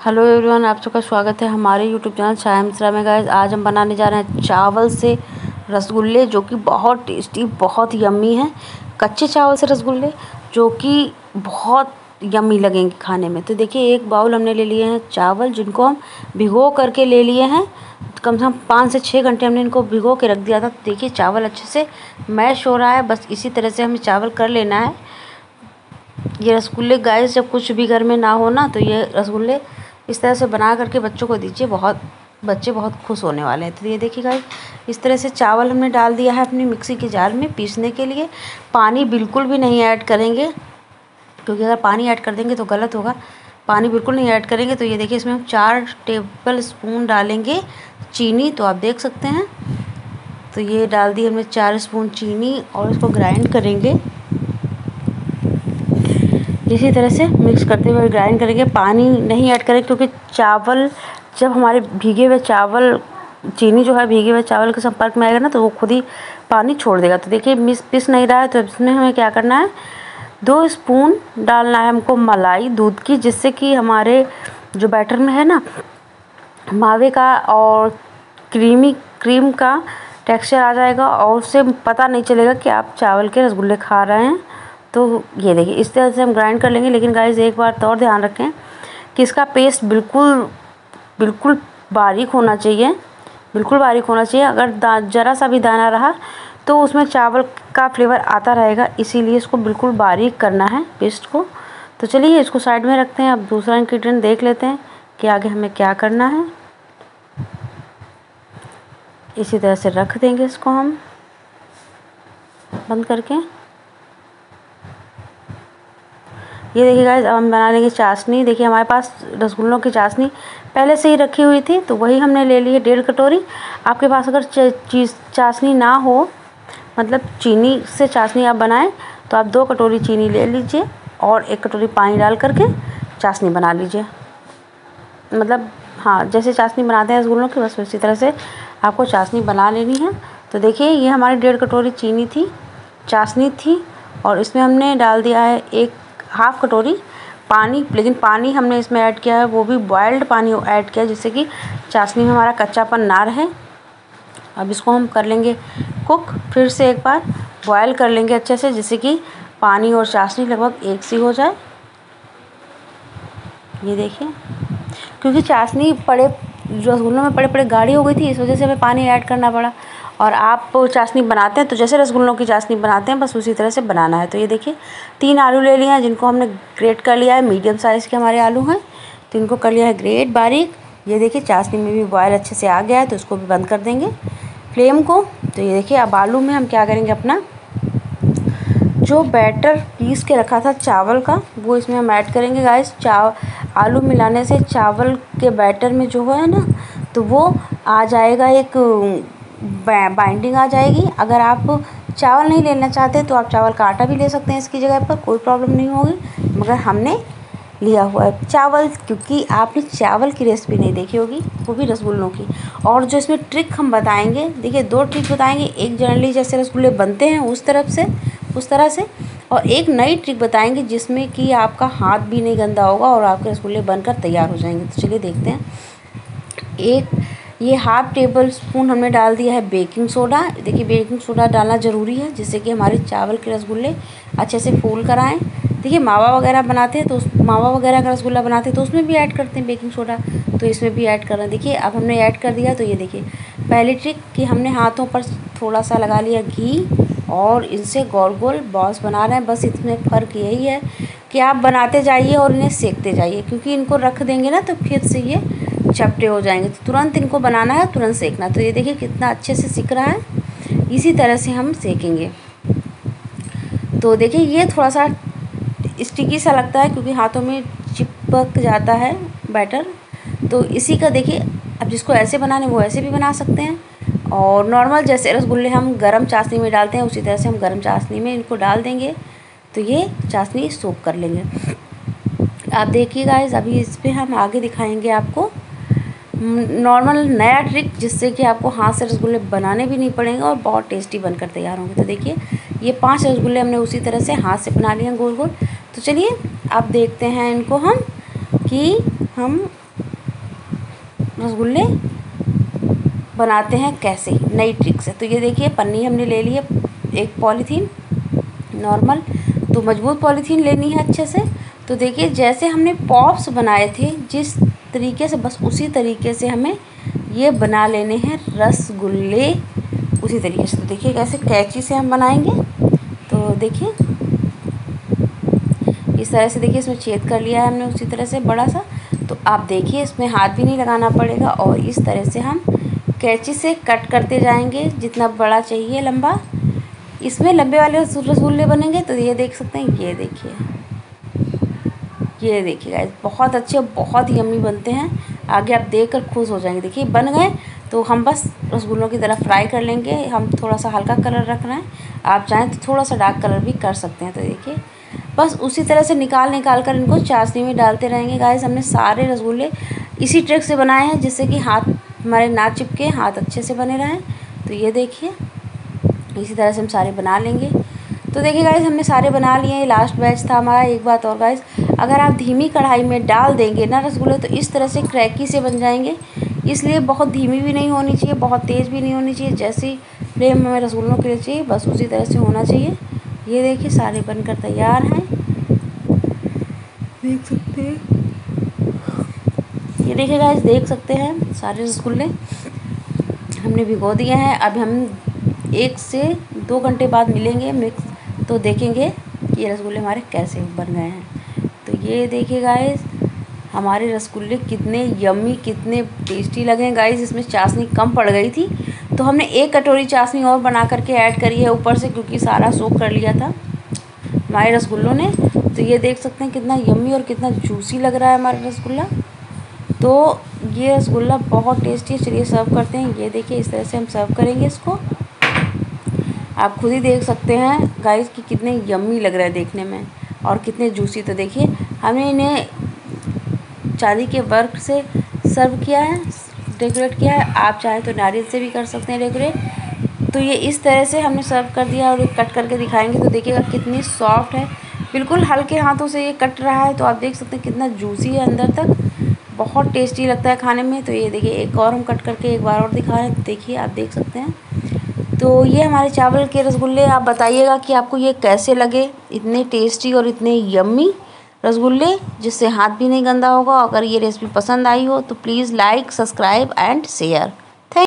Hello everyone, आप सबका स्वागत है हमारे यूट्यूब चैनल चाय मिश्रा में। गाइस, आज हम बनाने जा रहे हैं चावल से रसगुल्ले, जो कि बहुत टेस्टी, बहुत यम्मी हैं। कच्चे चावल से रसगुल्ले जो कि बहुत यम्मी लगेंगे खाने में। तो देखिए, एक बाउल हमने ले लिए हैं चावल, जिनको हम भिगो करके ले लिए हैं। कम से कम 5 से 6 घंटे हमने इनको भिगो के रख दिया था। देखिए, चावल अच्छे से मैश हो रहा है। बस इसी तरह से हमें चावल कर लेना है। ये रसगुल्ले गाइस, जब कुछ भी घर में ना हो ना, तो ये रसगुल्ले इस तरह से बना करके बच्चों को दीजिए। बच्चे बहुत खुश होने वाले हैं। तो ये देखिए गाइस, इस तरह से चावल हमने डाल दिया है अपनी मिक्सी के जार में पीसने के लिए। पानी बिल्कुल भी नहीं ऐड करेंगे, क्योंकि अगर पानी ऐड कर देंगे तो गलत होगा। पानी बिल्कुल नहीं ऐड करेंगे। तो ये देखिए, इसमें हम 4 टेबल स्पून डालेंगे चीनी। तो आप देख सकते हैं, तो ये डाल दी हमने 4 स्पून चीनी, और इसको ग्राइंड करेंगे। इसी तरह से मिक्स करते हुए ग्राइंड करेंगे। पानी नहीं ऐड करेंगे, क्योंकि चावल, जब हमारे भीगे हुए चावल, चीनी जो है भीगे हुए चावल के संपर्क में आएगा ना, तो वो खुद ही पानी छोड़ देगा। तो देखिए, पिस नहीं रहा है। तो इसमें हमें क्या करना है, 2 स्पून डालना है हमको मलाई दूध की, जिससे कि हमारे जो बैटर में है ना, मावे का और क्रीम का टेक्सचर आ जाएगा, और उससे पता नहीं चलेगा कि आप चावल के रसगुल्ले खा रहे हैं। तो ये देखिए, इस तरह से हम ग्राइंड कर लेंगे। लेकिन गाइस, एक बात और ध्यान रखें कि इसका पेस्ट बिल्कुल बारीक होना चाहिए। बिल्कुल बारीक होना चाहिए। अगर ज़रा सा भी दाना रहा तो उसमें चावल का फ्लेवर आता रहेगा। इसीलिए इसको बिल्कुल बारीक करना है पेस्ट को। तो चलिए, इसको साइड में रखते हैं। अब दूसरा इंग्रेडिएंट देख लेते हैं कि आगे हमें क्या करना है। इसी तरह से रख देंगे इसको हम बंद करके। ये देखिए गाइस, अब हम बना लेंगे चाशनी। देखिए, हमारे पास रसगुल्लों की चाशनी पहले से ही रखी हुई थी, तो वही हमने ले ली है 1.5 कटोरी। आपके पास अगर चाशनी ना हो, मतलब चीनी से चाशनी आप बनाएं, तो आप 2 कटोरी चीनी ले लीजिए और 1 कटोरी पानी डाल करके चाशनी बना लीजिए। मतलब हाँ, जैसे चाशनी बनाते हैं रसगुल्लों की, बस उसी तरह से आपको चाशनी बना लेनी है। तो देखिए, ये हमारी 1.5 कटोरी चीनी थी, चाशनी थी, और इसमें हमने डाल दिया है 1/2 कटोरी पानी। लेकिन पानी हमने इसमें ऐड किया है, वो भी बॉयल्ड पानी ऐड किया है, जिससे कि चाशनी में हमारा कच्चापन ना रहे। अब इसको हम कर लेंगे कुक, फिर से एक बार बॉयल कर लेंगे अच्छे से, जिससे कि पानी और चाशनी लगभग एक सी हो जाए। ये देखिए, क्योंकि चाशनी रसगुल्लों में पड़े गाढ़ी हो गई थी, इस वजह से हमें पानी ऐड करना पड़ा। और आप चाशनी बनाते हैं तो जैसे रसगुल्लों की चाशनी बनाते हैं, बस उसी तरह से बनाना है। तो ये देखिए, 3 आलू ले लिए हैं, जिनको हमने ग्रेट कर लिया है। मीडियम साइज़ के हमारे आलू हैं, तो इनको कर लिया है ग्रेट बारीक। ये देखिए, चाशनी में भी बॉयल अच्छे से आ गया है, तो इसको भी बंद कर देंगे फ्लेम को। तो ये देखिए, अब आलू में हम क्या करेंगे, अपना जो बैटर पीस के रखा था चावल का, वो इसमें हम ऐड करेंगे गाइस। आलू मिलाने से चावल के बैटर में जो है ना, तो वो आ जाएगा, एक बाइंडिंग आ जाएगी। अगर आप चावल नहीं लेना चाहते तो आप चावल का आटा भी ले सकते हैं इसकी जगह पर, कोई प्रॉब्लम नहीं होगी। मगर हमने लिया हुआ है चावल, क्योंकि आपने चावल की रेसिपी नहीं देखी होगी, वो भी रसगुल्लों की। और जो इसमें ट्रिक हम बताएंगे, देखिए 2 ट्रिक बताएंगे। एक जनरली जैसे रसगुल्ले बनते हैं उस तरह से, और एक नई ट्रिक बताएंगे जिसमें कि आपका हाथ भी नहीं गंदा होगा और आपके रसगुल्ले बनकर तैयार हो जाएंगे। तो चलिए देखते हैं। ये 1/2 टेबल स्पून हमने डाल दिया है बेकिंग सोडा। देखिए, बेकिंग सोडा डालना ज़रूरी है, जिससे कि हमारे चावल के रसगुल्ले अच्छे से फूल कर आएँ। देखिए, मावा वगैरह बनाते हैं, तो मावा वगैरह का रसगुल्ला बनाते हैं तो उसमें भी ऐड करते हैं बेकिंग सोडा, तो इसमें भी ऐड कर रहे हैं। देखिए, अब हमने ऐड कर दिया। तो ये देखिए, पहली ट्रिक कि हमने हाथों पर थोड़ा सा लगा लिया घी, और इनसे गोल गोल बॉल्स बना रहे हैं। बस इसमें फ़र्क यही है कि आप बनाते जाइए और इन्हें सेकते जाइए, क्योंकि इनको रख देंगे ना तो फिर से ये चपटे हो जाएंगे। तो तुरंत इनको बनाना है, तुरंत सेकना। तो ये देखिए, कितना अच्छे से सिक रहा है। इसी तरह से हम सेकेंगे। तो देखिए, ये थोड़ा सा स्टिकी सा लगता है, क्योंकि हाथों में चिपक जाता है बैटर। तो इसी का देखिए, अब जिसको ऐसे बनाने वो ऐसे भी बना सकते हैं, और नॉर्मल जैसे रसगुल्ले हम गरम चाशनी में डालते हैं, उसी तरह से हम गरम चाशनी में इनको डाल देंगे। तो ये चाशनी सोक कर लेंगे। आप देखिए गाइस, अभी इस पर हम आगे दिखाएंगे आपको नॉर्मल नया ट्रिक, जिससे कि आपको हाथ से रसगुल्ले बनाने भी नहीं पड़ेंगे और बहुत टेस्टी बनकर तैयार होंगे। तो देखिए, ये 5 रसगुल्ले हमने उसी तरह से हाथ से बना लिए हैं गोल गोल। तो चलिए, अब देखते हैं इनको हम कि हम रसगुल्ले बनाते हैं कैसे, नई ट्रिक से। तो ये देखिए पन्नी हमने ले ली है, एक पॉलीथीन नॉर्मल, तो मजबूत पॉलीथीन लेनी है अच्छे से। तो देखिए जैसे हमने पॉप्स बनाए थे जिस तरीके से, बस उसी तरीके से हमें ये बना लेने हैं रसगुल्ले, उसी तरीके से। तो देखिए कैसे कैंची से हम बनाएंगे। तो देखिए इस तरह से, देखिए इसमें छेद कर लिया है हमने उसी तरह से बड़ा सा। तो आप देखिए इसमें हाथ भी नहीं लगाना पड़ेगा, और इस तरह से हम कैंची से कट करते जाएंगे जितना बड़ा चाहिए लंबा। इसमें लंबे वाले रसगुल्ले बनेंगे। तो ये देख सकते हैं, ये देखिए, ये देखिए गाइस बहुत अच्छे और बहुत ही यम्मी बनते हैं। आगे आप देखकर खुश हो जाएंगे। देखिए बन गए, तो हम बस रसगुल्लों की तरह फ्राई कर लेंगे। हम थोड़ा सा हल्का कलर रखना है, आप चाहें तो थोड़ा सा डार्क कलर भी कर सकते हैं। तो देखिए बस उसी तरह से निकाल कर इनको चाशनी में डालते रहेंगे। गाइस हमने सारे रसगुल्ले इसी ट्रिक से बनाए हैं जिससे कि हाथ हमारे ना चिपके, हाथ अच्छे से बने रहें। तो ये देखिए इसी तरह से हम सारे बना लेंगे। तो देखिए गाइस हमने सारे बना लिए हैं, लास्ट बैच था हमारा। एक बात और गाइस, अगर आप धीमी कढ़ाई में डाल देंगे ना रसगुल्ले, तो इस तरह से क्रैकी से बन जाएंगे। इसलिए बहुत धीमी भी नहीं होनी चाहिए, बहुत तेज़ भी नहीं होनी चाहिए। जैसी फ्लेम हमें रसगुल्लों के लिए चाहिए बस उसी तरह से होना चाहिए। ये देखिए सारे बनकर तैयार हैं, देख सकते हैं। ये देखिए गाइस देख सकते हैं सारे रसगुल्ले हमने भिगो दिए हैं। अब हम 1 से 2 घंटे बाद मिलेंगे मिक्स, तो देखेंगे कि ये रसगुल्ले हमारे कैसे बन गए हैं। तो ये देखिए गाइस हमारे रसगुल्ले कितने यम्मी, कितने टेस्टी लगे गाइस। इसमें चाशनी कम पड़ गई थी, तो हमने 1 कटोरी चाशनी और बना करके ऐड करी है ऊपर से, क्योंकि सारा सोख कर लिया था हमारे रसगुल्लों ने। तो ये देख सकते हैं कितना यम्मी और कितना जूसी लग रहा है हमारा रसगुल्ला। तो ये रसगुल्ला बहुत टेस्टी है। चलिए सर्व करते हैं। ये देखिए इस तरह से हम सर्व करेंगे इसको। आप खुद ही देख सकते हैं गाइस कि कितने यम्मी लग रहा है देखने में और कितने जूसी। तो देखिए हमने इन्हें चांदी के वर्क से सर्व किया है, डेकोरेट किया है। आप चाहे तो नारियल से भी कर सकते हैं डेकोरेट। तो ये इस तरह से हमने सर्व कर दिया, और कट करके दिखाएंगे तो देखिएगा कितनी सॉफ्ट है, बिल्कुल हल्के हाथों से ये कट रहा है। तो आप देख सकते हैं कितना जूसी है अंदर तक, बहुत टेस्टी लगता है खाने में। तो ये देखिए एक और हम कट करके एक बार और दिखा रहे हैं। देखिए आप देख सकते हैं। तो ये हमारे चावल के रसगुल्ले, आप बताइएगा कि आपको ये कैसे लगे, इतने टेस्टी और इतने यम्मी रसगुल्ले जिससे हाथ भी नहीं गंदा होगा। अगर ये रेसिपी पसंद आई हो तो please like, subscribe and share.